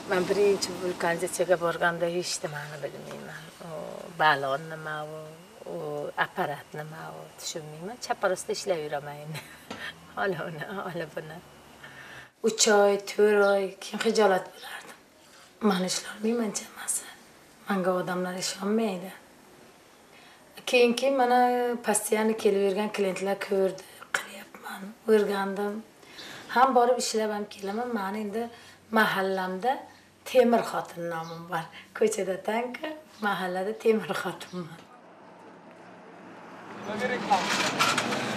Men birinchi vulqongachaga borganda hech nimani bilmayman. U balon nima, u apparat nima, u tushunmayman. Chaparasida ishlayveraman endi. Hala buni. 3 oy, 4 oy keyin xijolat bo'lardim. Men ishlolmayman chamasi. Menga odamlar ishonmaydi. Keyin mana postoyanno kelavergan klientlar ko'rdi, qilyapman, o'rgandim. Ham borib ishlab ham kelaman. Men endi mahallamda Temir xotin nomim bor. Ko'chada Tanka, mahallada Temir xotinman.